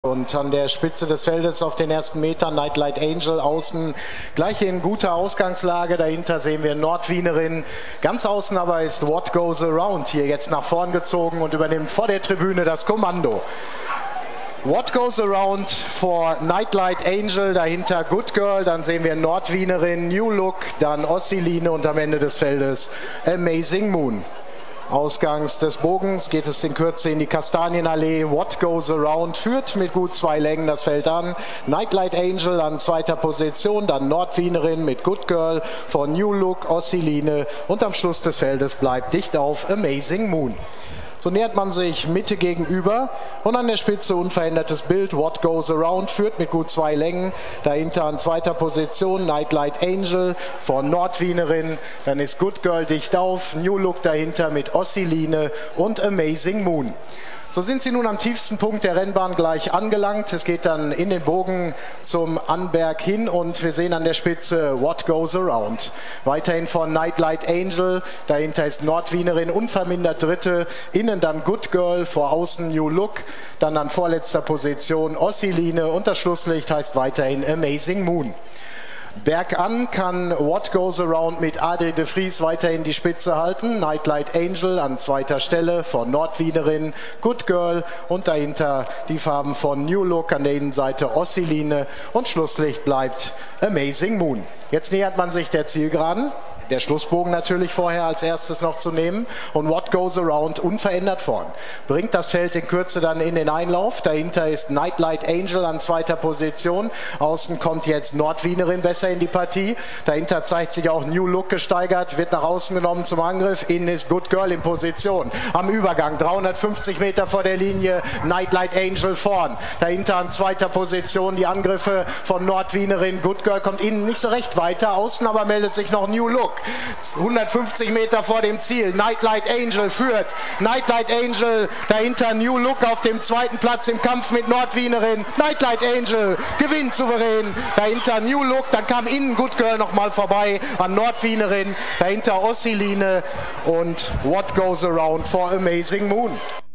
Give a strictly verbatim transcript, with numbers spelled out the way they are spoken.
Und an der Spitze des Feldes auf den ersten Metern Nightlight Angel außen, gleich in guter Ausgangslage. Dahinter sehen wir Nordwienerin. Ganz außen aber ist What Goes Around hier jetzt nach vorn gezogen und übernimmt vor der Tribüne das Kommando. What Goes Around vor Nightlight Angel, dahinter Good Girl, dann sehen wir Nordwienerin, New Look, dann Ossiline und am Ende des Feldes Amazing Moon. Ausgangs des Bogens geht es in Kürze in die Kastanienallee. What Goes Around führt mit gut zwei Längen das Feld an. Nightlight Angel an zweiter Position, dann Nordwienerin mit Good Girl, von New Look, Ossiline und am Schluss des Feldes bleibt dicht auf Amazing Moon. So nähert man sich Mitte gegenüber und an der Spitze unverändertes Bild. What Goes Around führt mit gut zwei Längen. Dahinter an zweiter Position Nightlight Angel von Nordwienerin. Dann ist Good Girl dicht auf. New Look dahinter mit Ossiline und Amazing Moon. So sind sie nun am tiefsten Punkt der Rennbahn gleich angelangt. Es geht dann in den Bogen zum Anberg hin und wir sehen an der Spitze What Goes Around. Weiterhin von Nightlight Angel, dahinter ist Nordwienerin unvermindert Dritte, innen dann Good Girl, vor außen New Look, dann an vorletzter Position Ossiline und das Schlusslicht heißt weiterhin Amazing Moon. Bergan kann What Goes Around mit Adrie de Vries weiterhin die Spitze halten. Nightlight Angel an zweiter Stelle von Nordwienerin, Good Girl und dahinter die Farben von New Look, an der Innenseite Ossiline und Schlusslicht bleibt Amazing Moon. Jetzt nähert man sich der Zielgeraden. Der Schlussbogen natürlich vorher als erstes noch zu nehmen und What Goes Around unverändert vorn. Bringt das Feld in Kürze dann in den Einlauf. Dahinter ist Nightlight Angel an zweiter Position. Außen kommt jetzt Nordwienerin besser in die Partie. Dahinter zeigt sich auch New Look gesteigert, wird nach außen genommen zum Angriff. Innen ist Good Girl in Position. Am Übergang dreihundertfünfzig Meter vor der Linie Nightlight Angel vorn. Dahinter an zweiter Position die Angriffe von Nordwienerin. Good Girl kommt innen nicht so recht weiter. Außen aber meldet sich noch New Look. hundertfünfzig Meter vor dem Ziel. Nightlight Angel führt. Nightlight Angel dahinter New Look auf dem zweiten Platz im Kampf mit Nordwienerin. Nightlight Angel gewinnt souverän. Dahinter New Look. Dann kam innen Good Girl nochmal vorbei an Nordwienerin. Dahinter Ossiline und What Goes Around for Amazing Moon.